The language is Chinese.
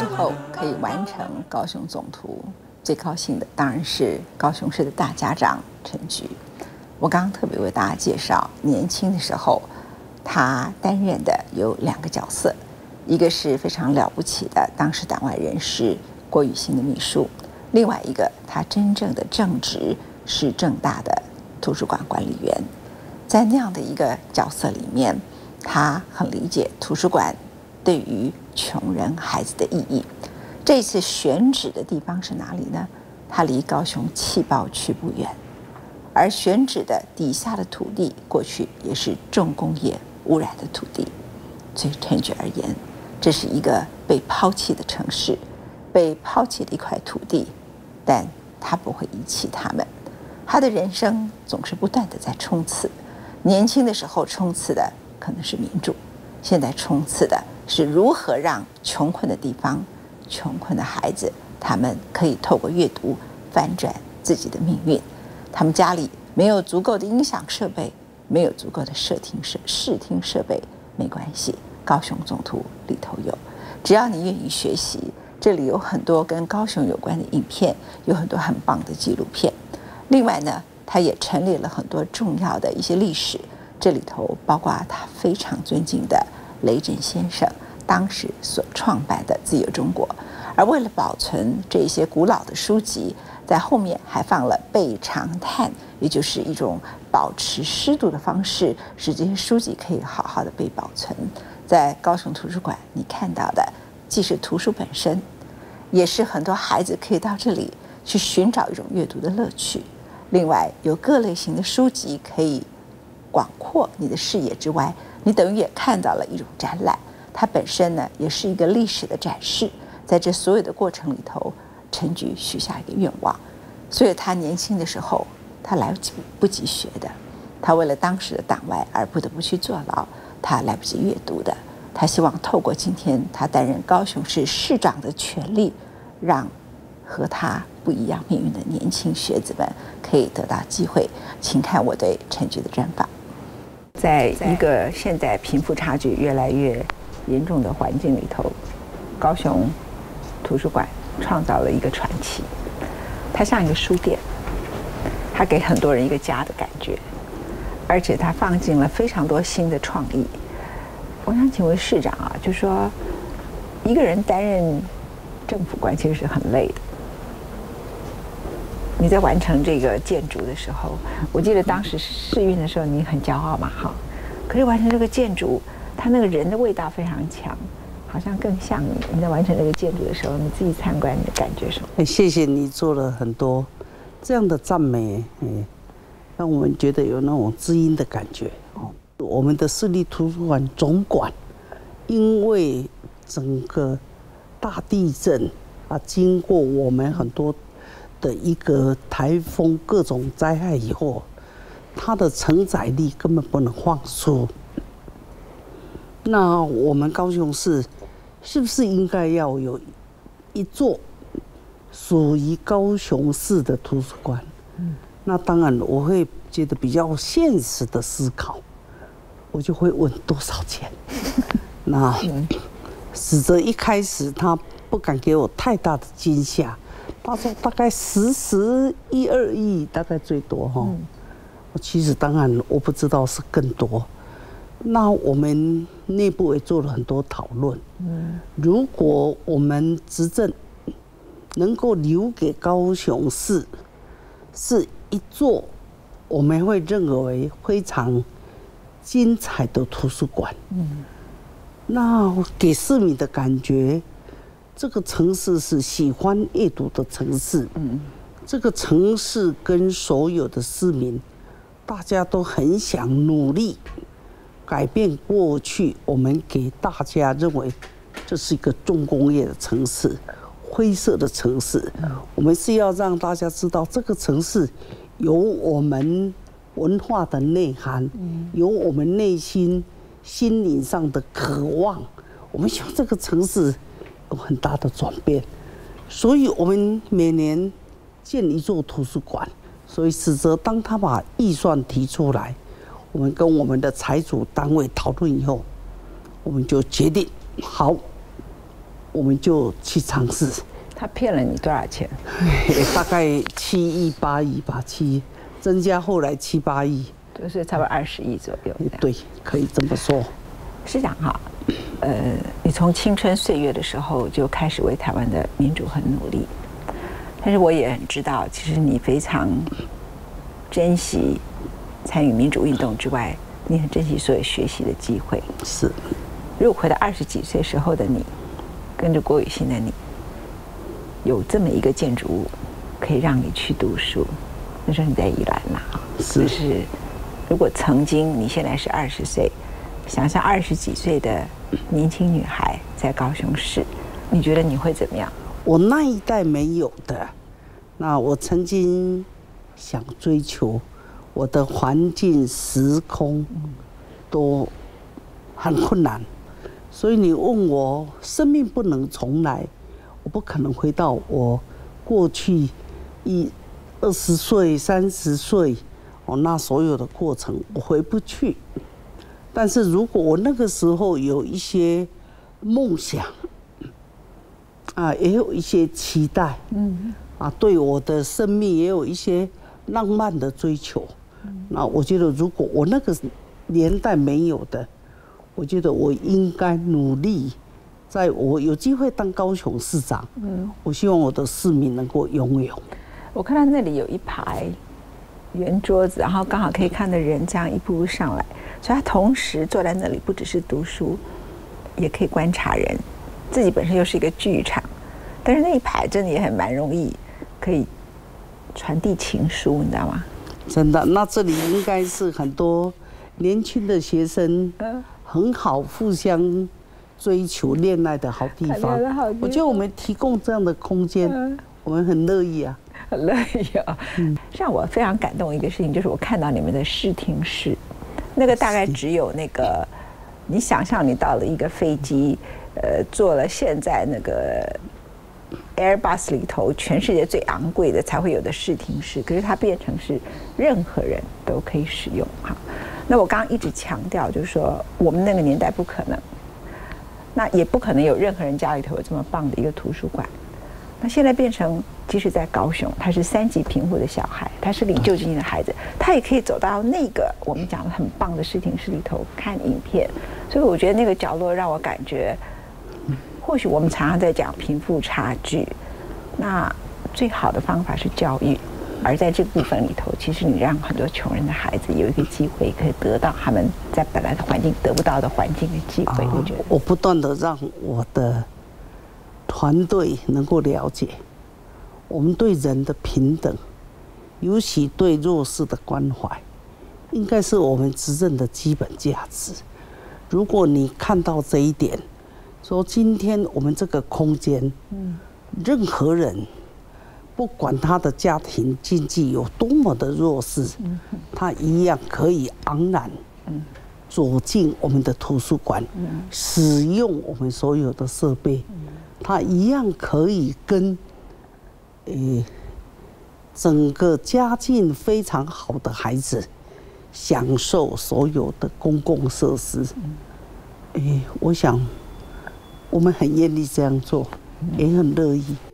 之后可以完成高雄总图，最高兴的当然是高雄市的大家长陈菊。我刚刚特别为大家介绍，年轻的时候他担任的有2个角色，一个是非常了不起的当时党外人士郭雨新的秘书，另外一个他真正的正职是政大的图书馆管理员。在那样的一个角色里面，他很理解图书馆对于穷人孩子的意义。这次选址的地方是哪里呢？它离高雄气爆区不远，而选址的底下的土地过去也是重工业污染的土地。对陈菊而言，这是一个被抛弃的城市，被抛弃的一块土地，但他不会遗弃他们。他的人生总是不断的在冲刺，年轻的时候冲刺的可能是民主，现在冲刺的是如何让穷困的地方、穷困的孩子，他们可以透过阅读翻转自己的命运。他们家里没有足够的音响设备，没有足够的视听设备，没关系，高雄总图里头有，只要你愿意学习，这里有很多跟高雄有关的影片，有很多很棒的纪录片。另外呢，他也陈列了很多重要的一些历史，这里头包括他非常尊敬的雷震先生当时所创办的自由中国。而为了保存这些古老的书籍，在后面还放了备长炭，也就是一种保持湿度的方式，使这些书籍可以好好的被保存。在高雄图书馆你看到的既是图书本身，也是很多孩子可以到这里去寻找一种阅读的乐趣。另外有各类型的书籍可以广阔你的视野之外，你等于也看到了一种展览，它本身呢也是一个历史的展示。在这所有的过程里头，陈菊许下一个愿望，所以他年轻的时候他来不及学的，他为了当时的党外而不得不去坐牢，他来不及阅读的，他希望透过今天他担任高雄市市长的权利，让和他不一样命运的年轻学子们可以得到机会。请看我对陈菊的专访。在一个现在贫富差距越来越严重的环境里头，高雄图书馆创造了一个传奇。它像一个书店，它给很多人一个家的感觉，而且它放进了非常多新的创意。我想请问市长啊，就说一个人担任政府官其实是很累的。你在完成这个建筑的时候，我记得当时试运的时候你很骄傲嘛，哈。可是完成这个建筑，它那个人的味道非常强，好像更像你。你在完成这个建筑的时候，你自己参观你的感觉什么？ 谢谢你做了很多这样的赞美，让我们觉得有那种知音的感觉。我们的市立图书馆总馆，因为整个大地震啊，经过我们很多的一个台风各种灾害以后，它的承载力根本不能放出。那我们高雄市是不是应该要有一座属于高雄市的图书馆？那当然我会觉得比较现实的思考，我就会问多少钱。那使得一开始他不敢给我太大的惊吓，他说大概11、12亿，大概最多哈。其实当然我不知道是更多。那我们内部也做了很多讨论。如果我们执政能够留给高雄市是一座我们会认为非常精彩的图书馆，那给市民的感觉，这个城市是喜欢阅读的城市。这个城市跟所有的市民，大家都很想努力改变过去我们给大家认为这是一个重工业的城市、灰色的城市。我们是要让大家知道，这个城市有我们文化的内涵，有我们内心心灵上的渴望。我们希望这个城市有很大的转变，所以我们每年建一座图书馆。所以使得当他把预算提出来，我们跟我们的财主单位讨论以后，我们就决定好， 我们就去尝试。 他骗了你多少钱？ 大概7亿8亿吧，增加后来7、8亿， 就是差不多20亿左右。 对，可以这么说。 市长哈，你从青春岁月的时候就开始为台湾的民主很努力，但是我也很知道，其实你非常珍惜参与民主运动之外，你很珍惜所有学习的机会。 是。 如果回到20几岁时候的你，跟着郭雨新的你，有这么一个建筑物可以让你去读书，那时候你在宜兰嘛，就是如果曾经你现在是20岁，想象20几岁的年轻女孩在高雄市，你觉得你会怎么样？ 我那一代没有的，那我曾经想追求，我的环境时空都很困难，所以你问我生命不能重来，我不可能回到我过去20岁、30岁，那所有的过程我回不去。但是如果我那个时候有一些梦想，也有一些期待，对我的生命也有一些浪漫的追求，那我觉得如果我那个年代没有的，我觉得我应该努力，在我有机会当高雄市长，我希望我的市民能够拥有。 我看到那里有一排圆桌子，然后刚好可以看到人这样一步步上来，所以他同时坐在那里，不只是读书，也可以观察人。自己本身又是一个剧场，但是那一排真的也很蛮容易可以传递情书，你知道吗？ 真的，那这里应该是很多年轻的学生很好互相追求恋爱的好地方。我觉得我们提供这样的空间，我们很乐意啊。 很乐意啊！让我非常感动的一个事情，就是我看到你们的视听室，那个大概只有那个，你想象你到了一个飞机，坐了现在那个 Airbus 里头全世界最昂贵的才会有的视听室，可是它变成是任何人都可以使用哈。那我刚刚一直强调，就是说我们那个年代不可能，那也不可能有任何人家里头有这么棒的一个图书馆。那现在变成，即使在高雄，他是3级贫户的小孩，他是领救济金的孩子，他也可以走到那个我们讲的很棒的视听室里头看影片。所以我觉得那个角落让我感觉，或许我们常常在讲贫富差距，那最好的方法是教育，而在这部分里头，其实你让很多穷人的孩子有一个机会，可以得到他们在本来的环境得不到的环境的机会。我觉得我不断的让我的团队能够了解，我们对人的平等，尤其对弱势的关怀，应该是我们执政的基本价值。如果你看到这一点，说今天我们这个空间，任何人，不管他的家庭经济有多么的弱势，他一样可以昂然走进我们的图书馆，使用我们所有的设备。他一样可以跟整个家境非常好的孩子享受所有的公共设施。我想我们很愿意这样做，也很乐意。